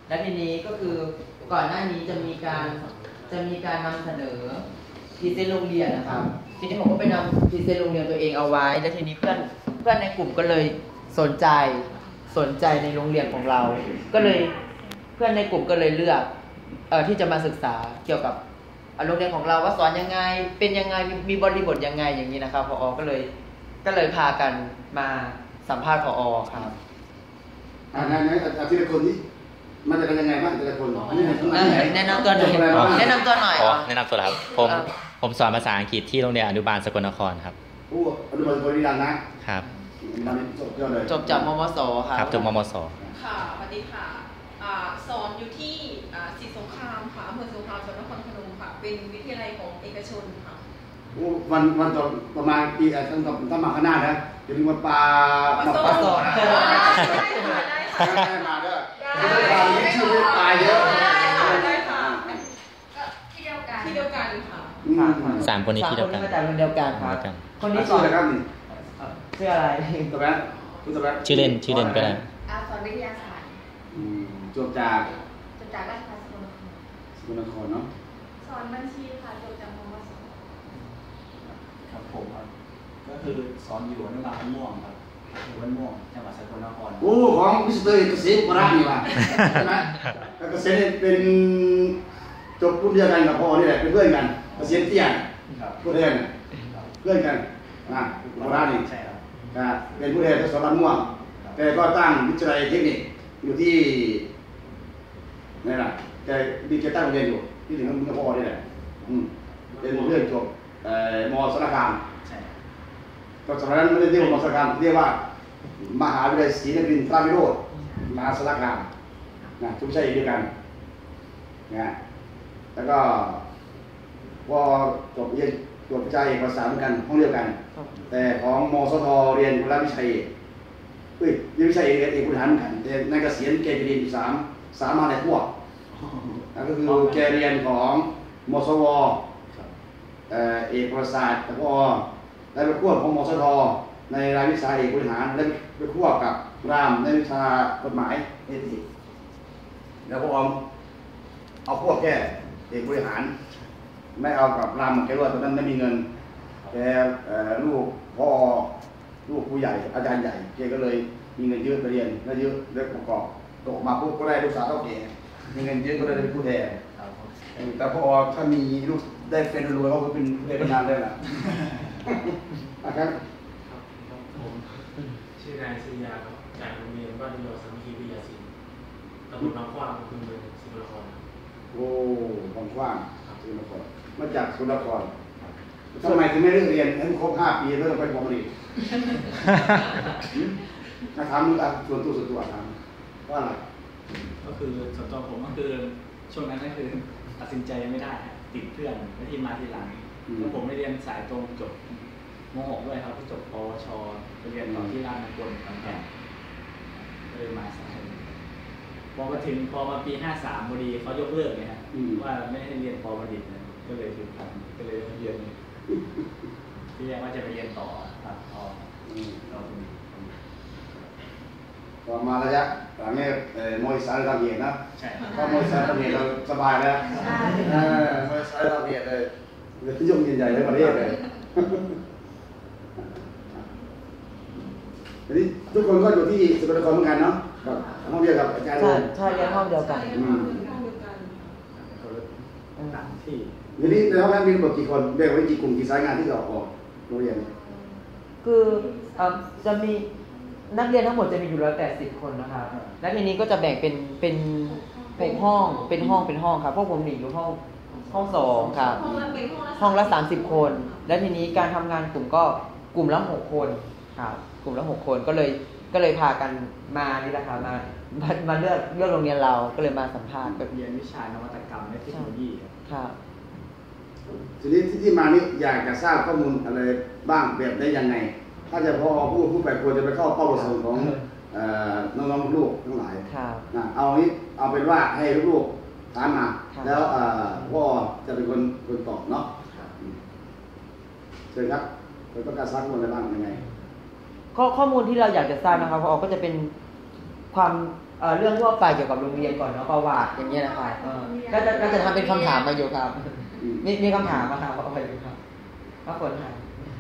และทีนี้ก็คือก่อนหน้านี้จะมีการนำเสนอพรีเซนต์โรงเรียนนะครับทีนี้ผมก็ไปนำพรีเซนต์โรงเรียนตัวเองเอาไว้แล้วทีนี้เพื่อนในกลุ่มก็เลยสนใจในโรงเรียนของเราก็เลยเพื่อนในกลุ่มก็เลยเลือกที่จะมาศึกษาเกี่ยวกับโรงเรียนของเราว่าสอนยังไงเป็นยังไงมีบริบทยังไงอย่างนี้นะครับผอ.ก็เลยพากันมาสัมภาษณ์ผอ.ครับไหนทีละคนนี้มันจะเป็นยังไงบ้างทีละคนแนะนำตัวหน่อยแนะนำตัวครับผมสอนภาษาอังกฤษที่โรงเรียนอนุบาลสกลนครครับอนุบาลสกลนครนะครับจบจากมมสครับจบมมสค่ะสวัสดีค่ะสอนอยู่ที่ศรีสงครามค่ะอำเภอสงครามจังหวัดนครพนมค่ะเป็นวิทยาลัยของเอกชนค่ะวันต่อประมาณปีตั้งมาข้างหน้านะจะมีมาปลาสอนได้มาด้วยชื่อปลาเยอะได้ค่ะที่เดียวกันค่ะ 3 คนนี้ที่เดียวกันมาจากโรงเรียนเดียวกันครับคนนี้สอนอะไรครับนี่ชื่ออะไรตัวแบงค์ชื่อเล่นก็ได้สอนวิทยาศาสตร์จบจากราชภัฏสกลนครเนาะสอนบัญชีค่ะจบจากมมส. ครับผมครับก็คือสอนอยู่อนุบาลม่วงครับบ้านม่วงจังหวัดสกลนครของมิสเตอร์เกษตรโบราณนี่ว่ะใช่ไหมเกษตรเป็นจบรุ่นเดียวกันกับพ่อนี่แหละเป็นเพื่อนกันเกษตรเตี้ยผู้เรียนเพื่อนกันนะโบราณนี่ใช่ครับเป็นผู้เรียนที่สอนบ้านม่วงแต่ก็ตั้งวิทยาลัยเทคนิคอยู่ที่นี่แหละแต่มีเจ้าตั้งโรงเรียนอยู่ที่ถึงกับพ่อนี่แหละเป็นเรื่องจบม.สารคามตอนสมัยนั้นไม่ได้เรียกว่าม.สารคามเรียกว่ามหาวิทยาลัยศรีนครินทราวิโรจน์มหาสารคามนะทุกชั้นเดียวกันนะแล้วก็พอจบวิชาเอกภาษาเหมือนกันห้องเดียวกันแต่ของม.สท.เรียนคนละวิชาเอกเวิชาเอกเอกบริหารเหมือนกันแต่ในเกษียณแกเรียนสามมาในพวกนั่นก็คือแกเรียนของม.สว.เอกภาษาแต่พอได้ไปควบของม.สท.ในรายวิชาเอกบริหารและไปควบกับรามในวิชากฎหมายเอติแล้วพอเอาพวกแค่เอกบริหารไม่เอากับรามแกว่าตอนนั้นไม่มีเงินแกลูกพ่อลูกผู้ใหญ่อาจารย์ใหญ่แกก็เลยมีเงินเยอะไปเรียนแล้วเยอะเลิกประกอบตกมาปุ๊บก็ได้ลูกสาวเท่าแก่มีเงินเยอะก็ได้เป็นผู้แทนแต่พอถ้ามีลูกได้เป็นรวยเขาก็เป็นผู้แทนนานได้ละนะครับผมชื่อนายสุริยาครับจากโรงเรียนบ้านดิโยสามัคคีวิทยาศิลป์ตำบลบางขวางอำเภอเมืองสกลนครโอ้บางขวางสกลนครมาจากสกลนครทำไมถึงไม่เลือกเรียนให้ครบ5 ปีแล้วไปพอมาดีนะถามส่วนตัวถามว่าอะไรก็คือส่วนตัวผมก็คือช่วงนั้นก็คือตัดสินใจไม่ได้ติดเพื่อนที่มาทีหลังแล้วผมได้เรียนสายตรงจบม.6ด้วยครับจบปวชไปเรียนต่อที่ราชมงคลขอนแก่นเลยมาสายพอมาปี53พอดีเขายกเลิกไงฮะว่าไม่ให้เรียนป.บัณฑิตนะก็เลยถึงทำก็เลยเรียนที่แรกว่าจะไปเรียนต่อตัดออกต่อมาระยะหลังนี้มวยสายระเบียดนะใช่เพราะมวยสายระเบียดเราสบายแล้วมวยสายระเบียดเลยยกใหญ่ๆเลยประเทศเลยทีนี้ทุกคนก็อยู่ที่สกลนครเหมือนกันเนาะห้องเดียวกับอาจารย์ใช่เรียนห้องเดียวกันที่ทีนี้ในห้องนั้นมีทั้งหมดกี่คนแบ่งไว้กี่กลุ่มกี่สายงานที่เราออกโรงเรียนคือจะมีนักเรียนทั้งหมดจะมีอยู่180 คนนะคะและทีนี้ก็จะแบ่งเป็นห้องครับพวกผมอยู่ห้อง2ครับห้องละ30 คนและทีนี้การทำงานกลุ่มละ6 คนครับกลุ่มละ6 คนก็เลยพากันมานี่แหละครับมาเลือกโรงเรียนเราก็เลยมาสัมภาษณ์เรียนวิชานวัตกรรมและเทคโนโลยีครับทีนี้ที่มานี่อยากจะทราบข้อมูลอะไรบ้างแบบได้ยังไงถ้าจะพอพูดไปควรจะไปเข้าเป้าประสงค์ของน้องๆลูกทั้งหลายนะเอาเป็นว่าให้ลูกถามมาแล้วพ่อจะเป็นคนตอบเนาะเชิญครับเราต้องการทราบข้อมูลอะไรบ้างยังไงข้อมูลที่เราอยากจะทราบนะครับพอก็จะเป็นความเรื่องทั่วไปเกี่ยวกับโรงเรียนก่อนเนาะประวัติอย่างเงี้ยนะครับก็จะทำเป็นคำถามมาอยู่ครับมีคำถามมาครับเอาไปอยู่ครับก็คนถาม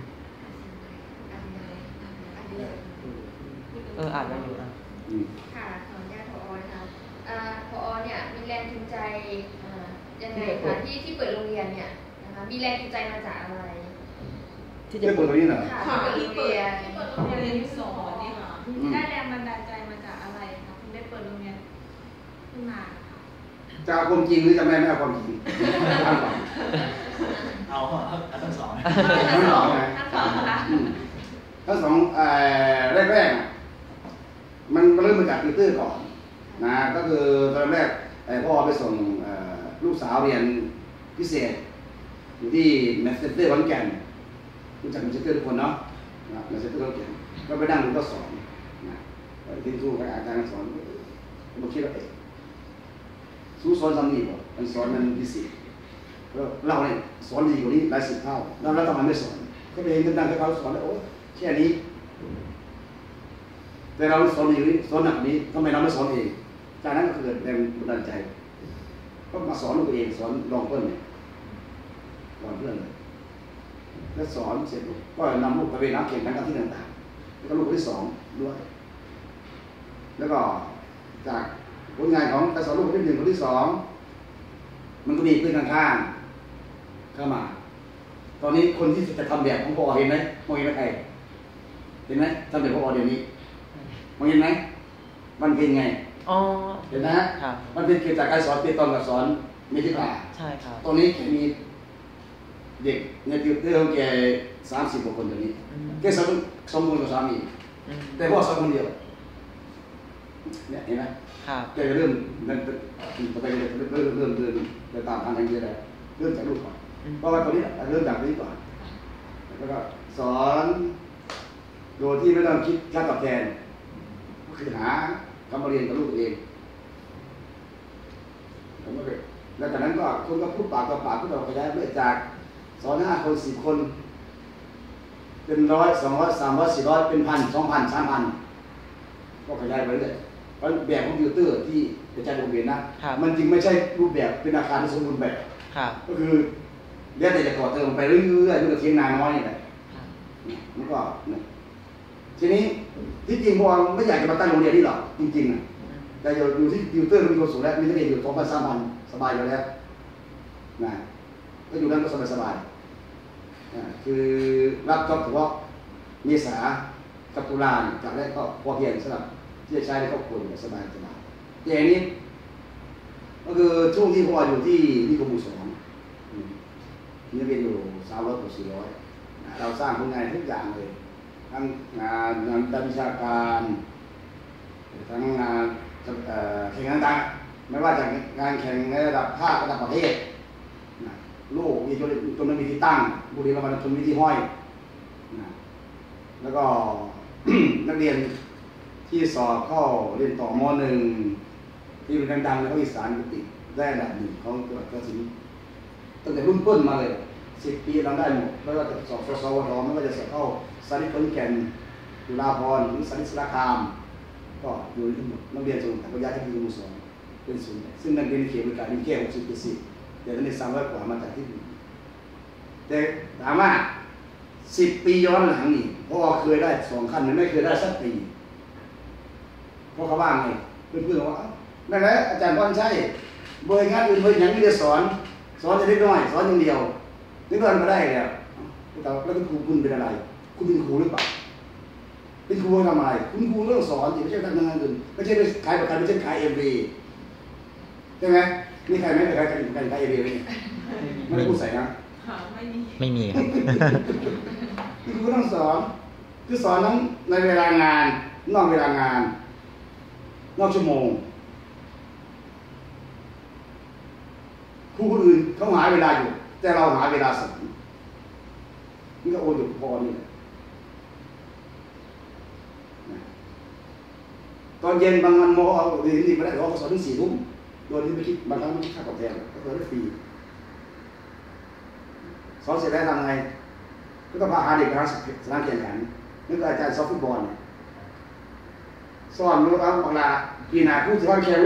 อ่านมาอยู่นะค่ะขออนุญาตผอนะคะผอเนี่ยมีแรงจูงใจยังไงคะที่เปิดโรงเรียนเนี่ยนะคะมีแรงจูงใจมาจากอะไรที่จะเปิดตรงนี้เหรอค่ะที่เปิดโรงเรียนสอนนี่ค่ะได้แรงบันดาลใจมาจากอะไรคะคุณได้เปิดโรงเรียนขึ้นมาจะเอาความจริงหรือจะไม่เอาความจริงเอาทั้งสองทั้งสองไงทั้งสองแรกๆมันเริ่มมาจากติวเตอร์ก่อนนะก็คือตอนแรกพ่อไปส่งลูกสาวเรียนพิเศษอยู่ที่แมสเซนเตอร์ขอนแก่นรู้จักแมสเซนเตอร์ทุกคนเนาะแมสเซนเตอร์ขอนแก่นก็ไปนั่งดูก็สอนนะที่ทูกับอาจารย์สอนผมคิดว่าสู้สอนซ้ำนี่บ่มันสอนมันพิเศษเราเนี่ยสอนดีกว่านี้หลายสิบเท่าแล้วทำไมไม่สอนก็ไปเห็นกันดังให้เขาสอนแล้วโอ้แค่นี้แต่เราสอนดีกว่านี้สอนหนักนี้ทำไมเราไม่สอนเองจากนั้นก็เกิดแรงบันดาลใจก็มาสอนตัวเองสอนลองเพื่อนเนี่ยลองเพื่อนเลยแล้วสอนเสร็จก็นำลูกไปน้ำแข่งขันกันที่ต่างๆแล้วก็ลูกที่สองด้วยแล้วก็จากผลงานของการสอนลูกคนที่หนึ่งคนที่สองมันก็มีเพื่อนข้างๆเข้ามาตอนนี้คนที่จะทำแบบของพ่อเห็นไหมมองเห็นไหมใครเห็นไหมทำแบบพ่อเดี๋ยวนี้มองเห็นไหมมันเป็นไงเห็นนะฮะมันเป็นเกิดจากการสอนเปียตอนกับสอนเมธิภาใช่ครับตอนนี้มีเด็กในติวเตอร์แก30 กว่าคนตอนนี้แกสมบูรณ์กับสามีแต่พ่อสอนคนเดียวเนี่ยเห็นไหมแกเริ่มนั่นไปเริ่มตามทางนี้แล้วเริ่มจากลูกก่อนเพราะว่าตอนนี้เริ่มจากนี้ก่อนแล้วก็สอนโดยที่ไม่ต้องคิดค่าตอบแทนก็คือหากำมาเรียนกับลูกเองผมก็แล้วจากนั้นก็คนก็พูดปากต่อปากพูดออกไปได้เรื่อยจากสอน5 คน10 คนเป็น100 200 300 400เป็น1,000 2,000 3,000ก็ขยายไปเรื่อยเพราะแบบคอมพิวเตอร์ที่เป็นใจโรงเรียนนะมันจึงไม่ใช่รูปแบบเป็นอาคารที่สมบูรณ์แบบก็คือเดี๋ยวแต่จะก่อเติมไปเรื่อยๆด้วยเทียงนาน้อยนี่แหละมันก็ทีนี้ที่จริงพอไม่อยากจะมาตั้งโรงเรียนนี่หรอกจริงๆนะแต่อยู่ที่ติวเตอร์มีคนสูงแล้วมีนักเรียนอยู่2,000 3,000สบายอยู่แล้วนะก็อยู่นั้นก็สบายๆคือรับจ็อบเฉพาะเมษากับตุลาจากแรกก็พอเพียงสำหรับที่จะใช้ในครอบครัวสบายๆแต่นี้ก็คือช่วงที่พ่ออยู่ที่นิคมหมู่2มีนักเรียนอยู่300 กว่า 400เราสร้างผลงานทุกอย่างเลยทั้งงานด้านวิชาการทั้งงานแข่งต่างๆไม่ว่าจะงานแข่งในระดับภาคระดับประเทศลูกมีจนมีที่ตั้งบุรีรัมย์จนมีที่ห้อยแล้วก็ นักเรียนที่สอบเข้าเรียนต่อม.1 ที่เป็นดังๆแล้วก็อีสานติดได้ระดับ1ของจังหวัดกาฬสินธุ์ตั้งแต่รุ่นต้นมาเลย10 ปีเราได้หมดไม่ว่าจะสอบสวทไม่ว่าจะสอบเข้าสาริขอนแก่นจุฬาภรณ์หรือสาริสารคามก็อยู่ทั้งหมดนักเรียนส่วนแต่ก็ย้ายที่นิคมหมู่2เป็นศูนย์ซึ่งนักเรียนเขตบริการมีแค่60%แต่นักเรียน300 กว่ามาจากที่อื่นแต่ถามว่า10 ปีย้อนหลังนี่พ่อเคยได้2 ขั้นไม่เคยได้สักปีเพราะเขาว่าไงเพื่อนๆว่านั่นแหละอาจารย์พรชัยบริงานอื่นเพื่อนยังไม่ได้สอนจะเล็กน้อยสอนอย่างเดียวนึกว่ามาได้แล้วแล้วคุณครูคุณเป็นอะไรคุณเป็นครูหรือเปล่าเป็นครูทำอะไรคุณครูเรื่องสอนไม่ใช่ทำงานอื่นไม่ใช่ไปขายประกันไม่ใช่ขายMVใช่ไหมมีใครไม่ไปขายMVเลยไม่ได้พูดใส่นะไม่มีครับคือครูต้องสอนคือสอนทั้งในเวลางานนอกเวลางานนอกชั่วโมงครูคนอื่นเขาหาเวลาอยู่แต่เราหาเวลาสอนนี่ก็โอนอยู่พอนี่ตอนเย็นบางวันโมเอาเรียนนี่มาได้เขาสอนถึง4 ทุ่มโดยที่ไม่คิดบางครั้งไม่คิดค่าตอบแทนก็เคยได้ฟรีสอนเสร็จแล้วทำไงก็ต้องพาหาเด็กไปสนามแข่งขันนึกอาจารย์ซ้อมฟุตบอลสอนรู้เอาบังลาปีหน้าผู้สิว่าแข็ง